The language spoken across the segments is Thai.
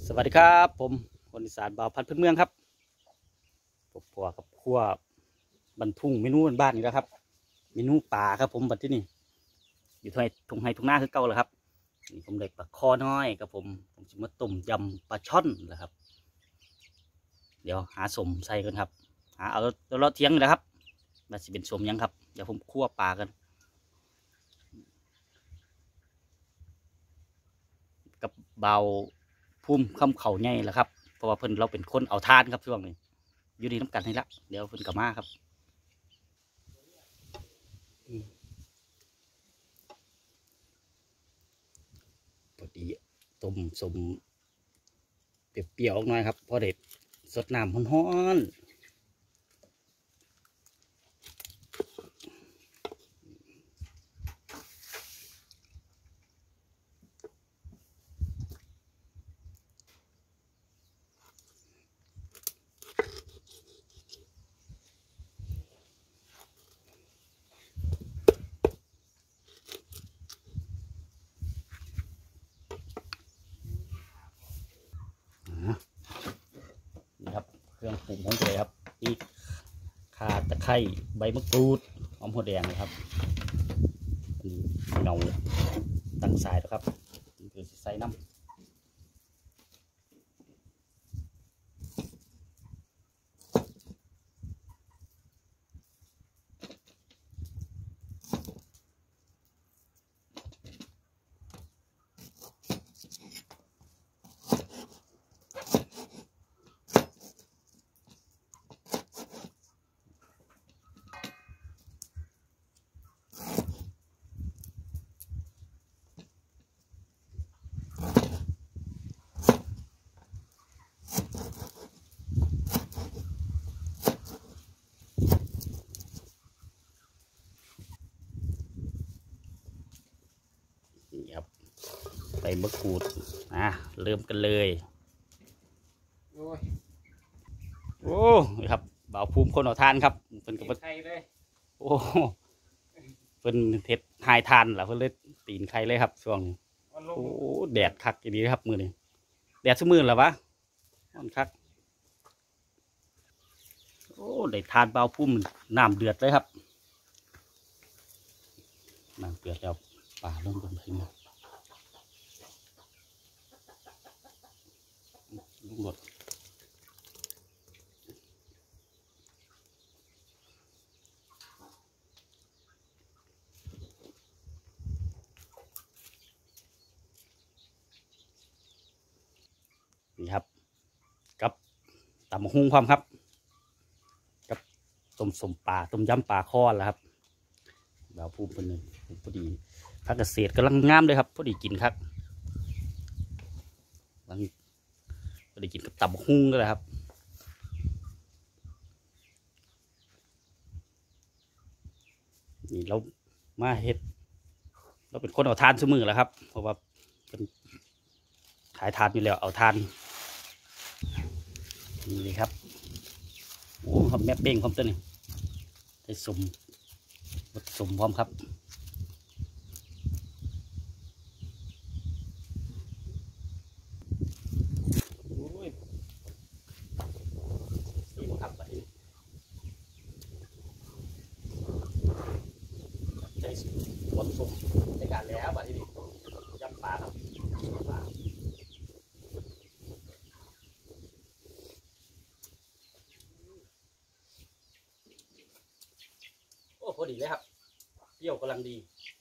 สวัสดีครับผมคนอีสานบ่าวพันธุ์พื้นเมืองครับพบปัวกับขั้วบรรทุงเมนูบ้านๆนี่แหละครับเมนูป่าครับผมบัดที่นี่อยู่ทุ่งไฮทุ่งนาคือเก่าเลยครับนี่ผมได้ปลาคอน้อยครับผมจะมาต้มยำปลาช่อนแหละครับเดี๋ยวหาสมใส่กันครับหาเอาเราเทียงเลยครับน่าจะเป็นสมยังครับเดี๋ยวผมคั่วปลากันกับเบาพุ่มข้ามเข่าใหญ่แหละครับเพราะว่าเพิ่นเราเป็นคนเอาทานครับช่วงนี้อยู่ดีน้ำกันให้ละเดี๋ยวเพิ่นกลับมาครับพอดีต้มสมเปรี้ยวๆหน่อยครับพอเด็ดสดน้ำร้อนนี่ครับเครื่องปรุงของเลยครับอีกข่าตะไคร้ใบมะกรูดหอมหัวแดงนะครับเงาตั้งสายแล้วครับคือใส่น้ำนี่ครับใบมะกรูดเริ่มกันเลยโอ้ยครับบ่าวภูมิคนเอาทานครับเป็นกับโอ้เป็นเท็ดไฮทานเหรอเพื่อนเลยตีนไข่เลยครับช่วงนี้โอ้แดดคักอย่างนี้ครับมือนี้แดดชั่วมือหรอวะมันคักโอ้ได้ทานบ่าวภูมิน้ำเดือดเลยครับน้ำเดือดแล้วป่าลงบนพื้นลงหมดนี่ครับกับตำหุ้งความครับกับต้มสมปลาต้มยำปลาคอแล้วครับบ่าวภูมิเป็นเลยพอดีพักเกษตรกำลังงามเลยครับพอดีกินครับกำลังพอดีกินกับตำหุ้งเลยครับนี่เรามาเฮ็ดเราเป็นคนเอาทานชั่วมือแล้วครับเพราะว่าเป็นขายทานอยู่แล้วเอาทานนี่เลยครับโอ้ครับแม่เป้งความต้นนี่ได้สมพร้อมครับใช้ผสมในการแล้วบัดนี้ยำปลาครับโอ้พอดีเลยครับเปรี้ยวกำลังดี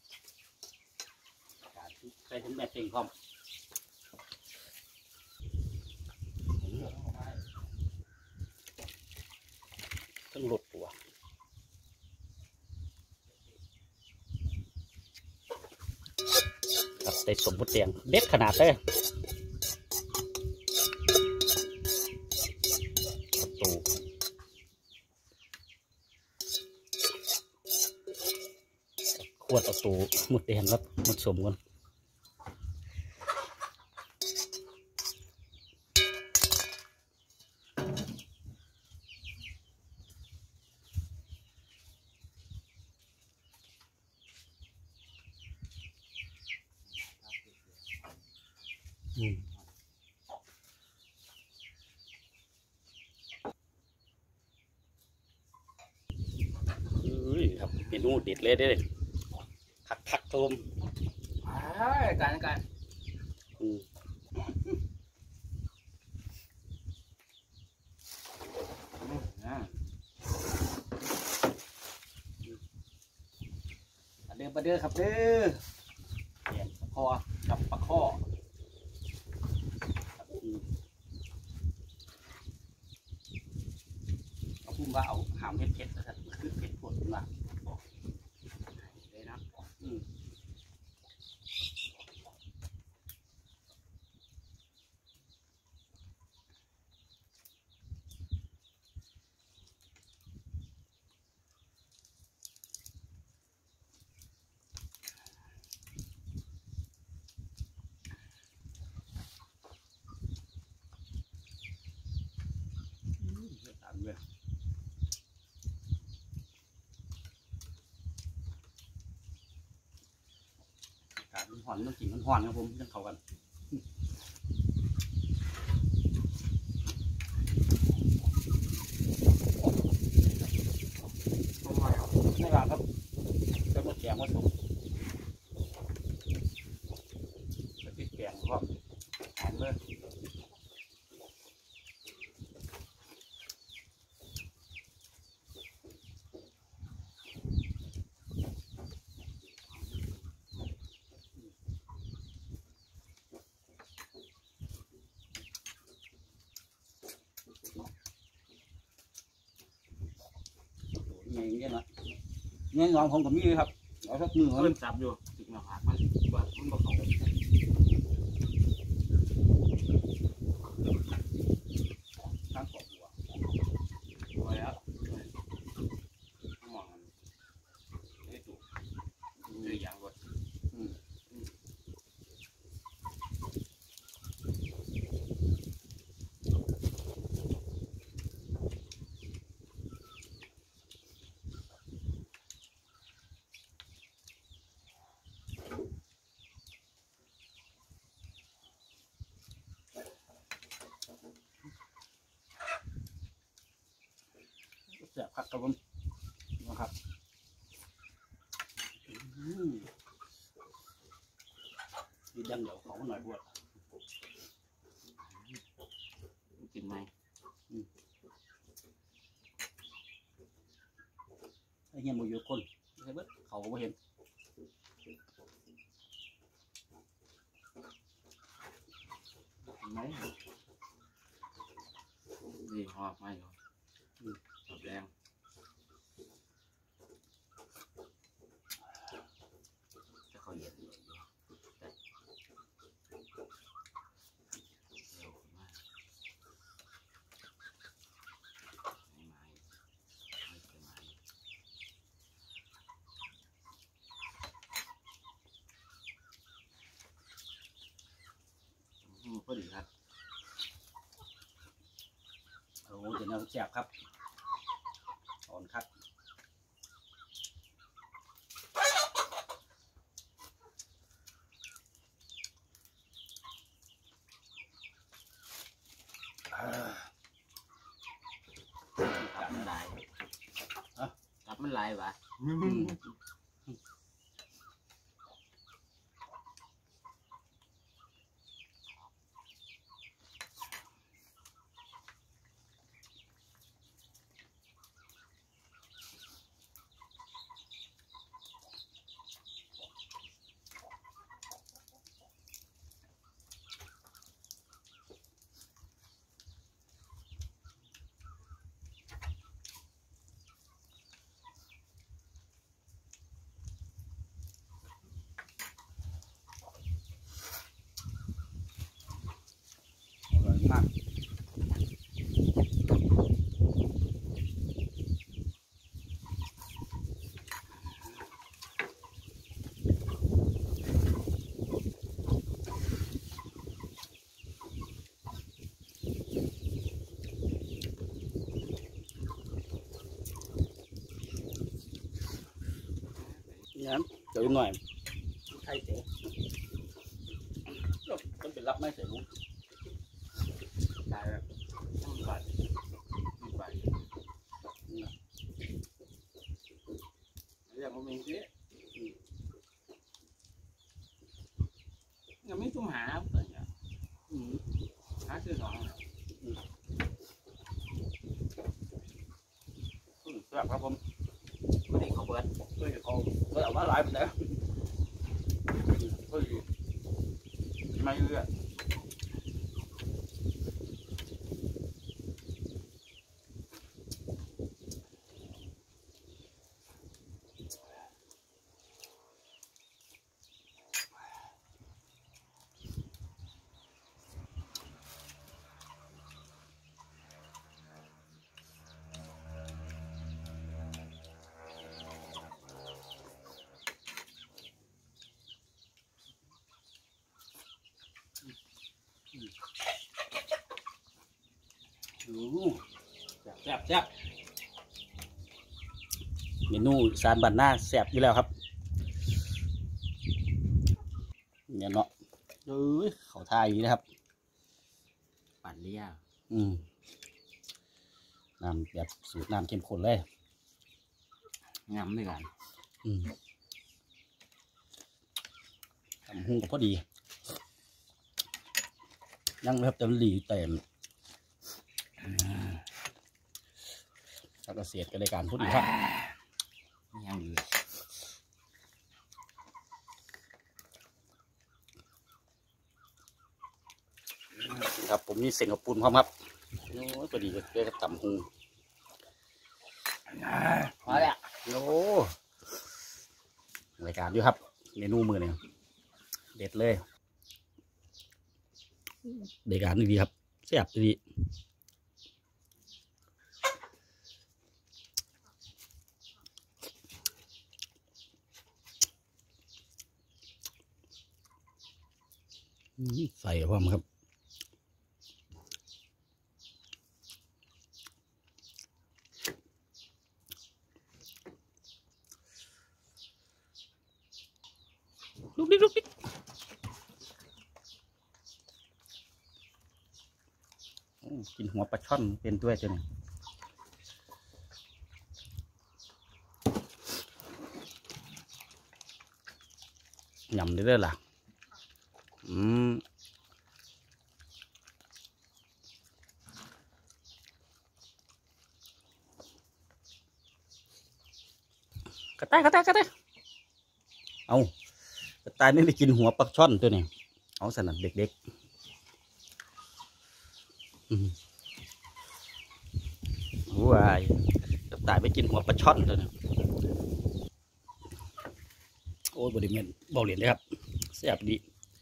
ใส่ถึงแม่เป่งพร้อมทั้งรสตัวครับใส่สมบูรณ์แดงเด็ดขนาดเลยตูขวดเอาตูหมดแดงครับหมดสมกันเมนูเด็ดเลยเด้เลยคักครับผมการเด้อปลาเด้อครับเด้อเดี๋ยวปลาคอกับปลาข้อเขาพูดว่าเอาหามเผ็ดๆนะครับคือเผ็ดปวดมากเลยนะมันห่อนต้องกินมันห่อนครับผมต้องเข้ากันไม่หลับครับจะมาแกงมาสุกจะติดแกงก็หอมเลยเงี้ยนะเงี้ยน้องผมกับมีครับเอาสักมือเขาเริ่มจับอยู่ติดหน้าผากมันว่ามันบอกเขาตั้งกบหัวไว้แล้วมองมันไม่ถูกเลยอย่างก่อนเสียบผักครับผมนะครับดีดังเดี๋ยวเขาหน่อยบวชกินไหมไอ้เงี้ยมืออยู่คนใช่ไหมเขาก็ไม่เห็นไหมดีหอบไม่หรอหอบแรงจะเขาเหยียดอยู่แต่เร็วมากพอดีครับโอ้เดี๋ยวเราแจบครับอ่อนครับกลับมันลายกลับมันลายวะมากงั้นเดี๋ยวหน่อยใช่เจ๊ต้องเป็นรับไม่เสียรู้ได้แล้วต้องบาดไม่บาดหาซื้อสองแซ่บครับผมก็ได้เขาเบิดเฮ้ยเขาเอามาหลายเป็นแล้วเฮ้ยไม่เลือดแซ่บเมนูอีสานบ้านนาแซ่บอยู่แล้วครับเนี่ยเนาะเอ้ยเขาทายอย่างนี้นะครับปั่นเลี้ยน้ำแบบสูตรน้ำเข้มข้นเลยงามด้วยกันทำหุ้งก็พอดียังนะครับแต่มันหลีเต็มแล้วก็เสียดกันในการพูดดีครับยังอยู่ครับผมมีเส้นกับปูนพร้อมครับโอ้ยพอดีเลยกับตำหุ้งพอแล้วโอ้รายการอยู่ครับเมนูมือเนี่ยเด็ดเลยรายการดีครับแซ่บดีใส่พร้อมครับลุกดิ๊กกินหัวปลาช่อนเป็นด้วยจ้ะเนี่ยยำได้เลยล่ะกระต่ายเอากระต่ายไม่ไปกินหัวปลาช่อนตัวนี้เอาสนับเด็กๆว้ายกระต่ายไปกินหัวปลาช่อนตัวนี้โอ้ยบริเวณเบาเหรียญเลยครับแซ่บดี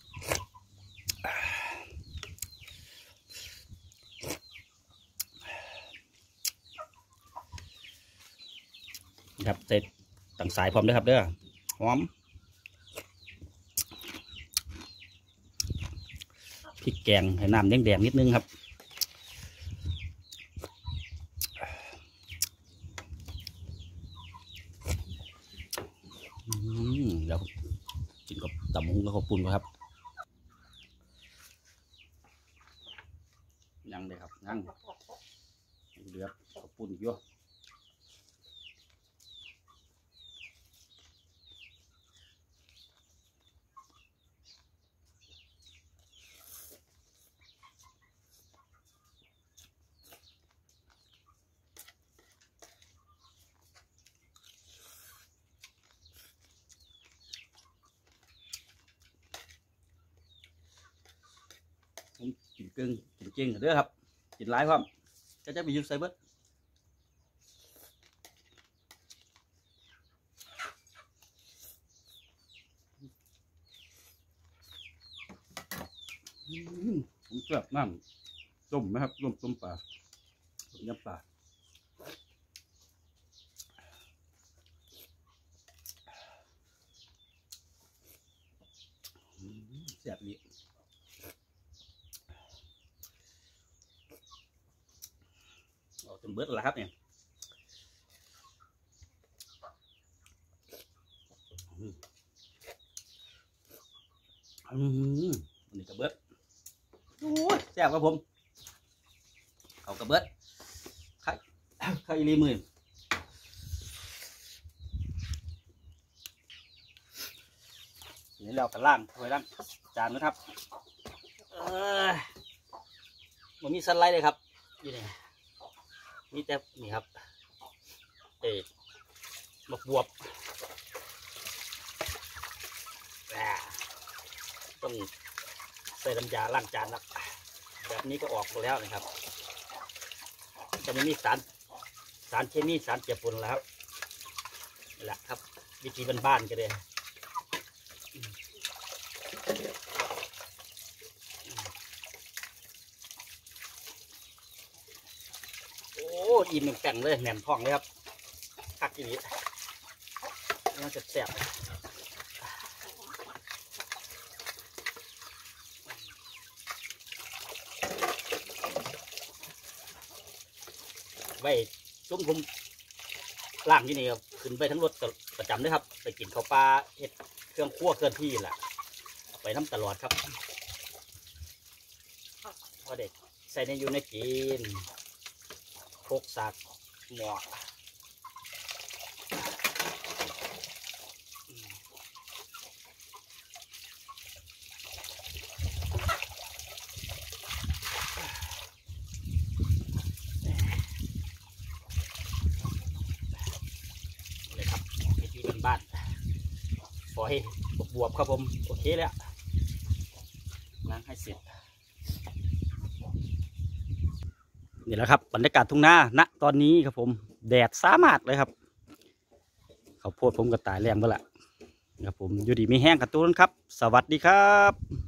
ครับเสร็จต่างสายพร้อมด้วยครับเด้อหอมพริกแกงให้น้ำแดงๆนิดนึงครับเดี๋ยวกินกับตำหุ้งแล้วข้าวปุ้นครับยังเลยครับยังเหลือข้าวปุ้นเยอะผมกินเก่งเด้อครับกินหลายความจะไปยุดไซเบิร์ผมเกลือน้ำต้มนะครับต้มปลาต้มยำปลาแซ่บดีเอาจนเบิดแล้วครับเนี่ยอันนี้กระเบิดโอ้ยแซ่บครับผมเขากระเบิดไข่รีมือนี่เรากระล่างถ้วยล่างจานนะครับมันมีสไลด์เลยครับอยู่นี่มีแต่นี่ครับบักบวบต้องใส่น้ำยาล้างจานครับแบบนี้ก็ออกหมดแล้วนะครับจะไม่มีสารเคมีสารเจือปนแล้วครับนี่แหละครับวิธีบ้านๆกันเลยโอ้อิ่มแข็งเลยแหนมทองเลยครับคักอย่างนี้น่าจะแซ่บไว้ซุ้มคุมล่างที่นี่ครับขึ้นไปทั้งรถประจำด้วยครับไปกินข้าวปลาเห็ดเครื่องคั่วเคลื่อนที่แหละไปน้ำตลอดครับพอเด็กใส่ในยูในกินโคกสากหมอกเลยครับวิธีบ้านๆขอให้บวบครับผมโอเคแล้วล้างให้เสร็จนี่แหละครับบรรยากาศทุ่งนาณตอนนี้ครับผมแดดสามารถเลยครับเขาโพดผมก็ตายแรงไปละครับผมอยู่ดีไม่แห้งกับตัวนั้นครับสวัสดีครับ